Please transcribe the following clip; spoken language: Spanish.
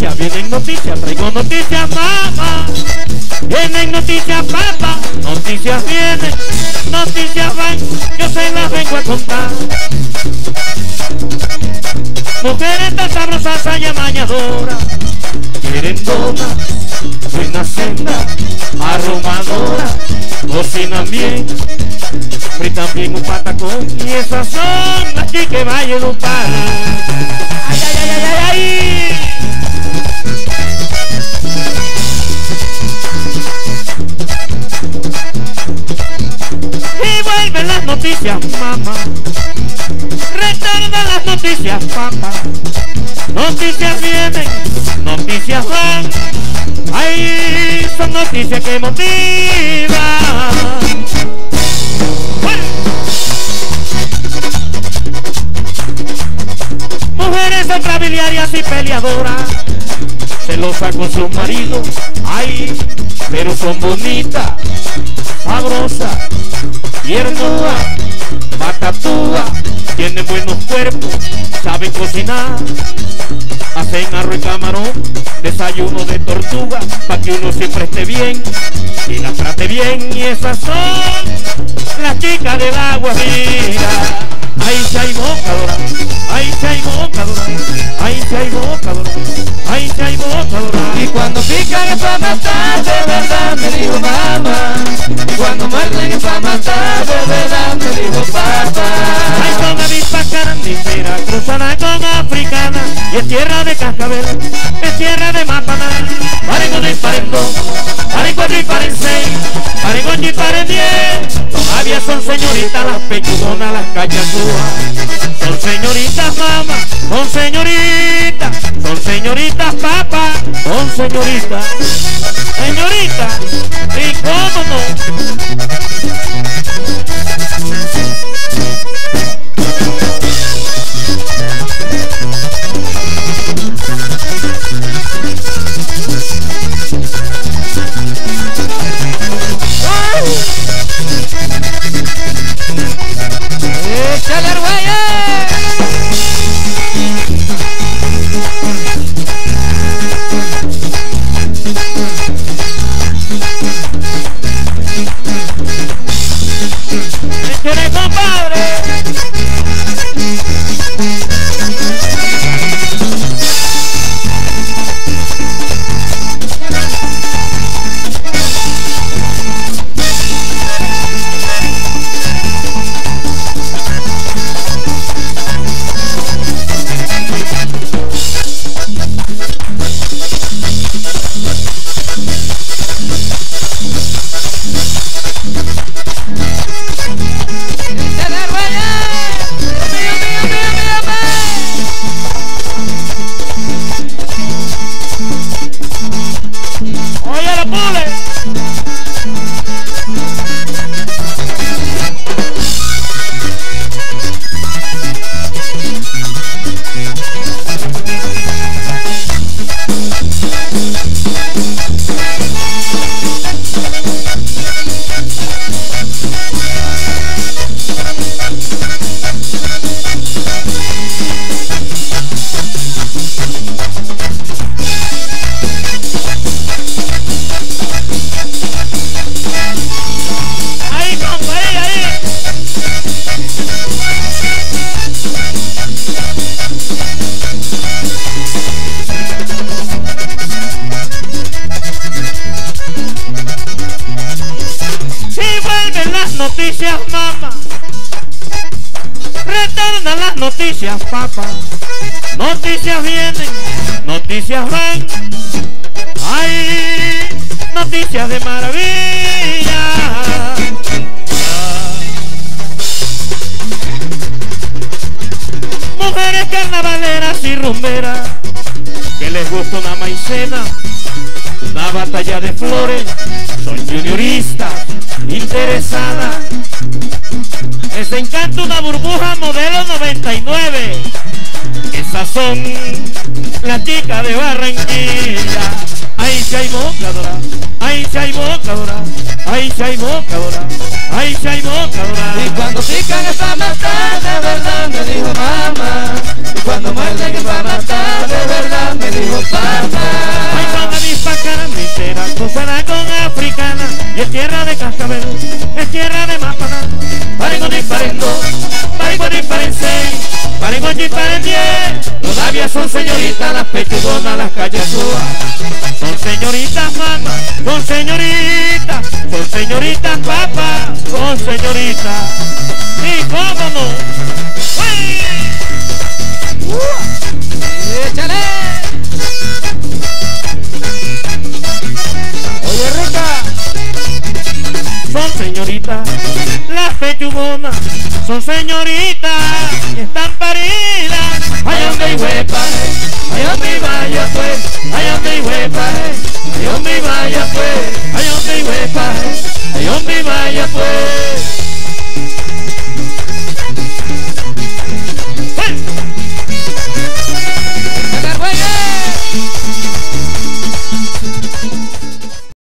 vienen noticias, traigo noticias, mamá. Vienen noticias, papá, noticias vienen, noticias van, yo se las vengo a contar. Mujeres tan sabrosas y amañadoras, quieren dona, buena senda, arromadora, cocinan bien, fritan bien un patacón, y esas son las chicas vayan de un palo. ¡Ay, ay, ay, ay, ay, ay! Y vuelven las noticias, mamá. Retornan las noticias, papá. Noticias vienen, noticias van. Ay, son noticias que motivan. Mujeres extrabiliarias y peleadoras, celosas con sus maridos, ay, pero son bonitas, sabrosas, tiernudas, patatúas, tienen buenos cuerpos, saben cocinar, hacen arroz y camarón, desayuno de tortuga, pa' que uno siempre esté bien y la trate bien, y esas son las chicas del agua, mira. Ahí se hay bocadora, ahí se hay bocadora, ahí se hay bocadora, ahí se hay bocadora. Y cuando pican es pa' matar, de verdad me dijo mamá. Y cuando muerden es pa' matar, de verdad me dijo papá. Ay, son avispas carnicera, cruzada con africana, y es tierra de cascabel, es tierra de mapana. Paren uno y paren dos, paren cuatro y paren seis, paren ocho y paren 10. Todavía son señoritas las pechugonas, las cachacúas. Son señoritas mamá, son señoritas papá, son señoritas, señoritas, y cómo no. ¡Échale Arguelles! ¡Échale, compadre! Noticias mamá, retornan las noticias papá, noticias vienen, noticias van, ay, noticias de maravilla. Mujeres carnavaleras y rumberas, que les gusta una maicena, una batalla de flores, son junioristas, interesadas. Les encanta una burbuja modelo 99. Esas son las chicas de Barranquilla. Ahí se hay bocadora, ahí se hay bocadora, ahí se hay bocadora, ahí se hay bocadora. Y cuando pican es pa' matar, de verdad me dijo mamá. Y cuando muerden es pa' matar, de verdad me dijo dijo papá. Ay, con avispa caramicera, cruzada con africana, y es tierra de cascabel, es tierra de mapana. Parengo ni parendo, parengo ni parense, parengo ni parendie. Todavía son señoritas las pechugonas, las callazúas. Son señoritas mamá, son señoritas papá, son señoritas. Y cómo no. ¡Uy! ¡Échale! Oye, rica. Son señoritas, las pechugonas, son señoritas.